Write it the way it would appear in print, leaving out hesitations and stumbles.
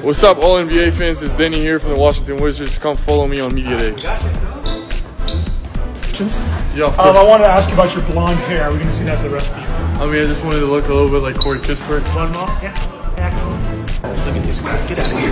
What's up, all NBA fans? It's Deni here from the Washington Wizards. Come follow me on Media Day. Yeah, of course. I wanted to ask you about your blonde hair. We're going to see that for the rest of the year. I mean, I just wanted to look a little bit like Corey Kispert. One more? Yeah. Excellent. Look at this. Let's get out of here.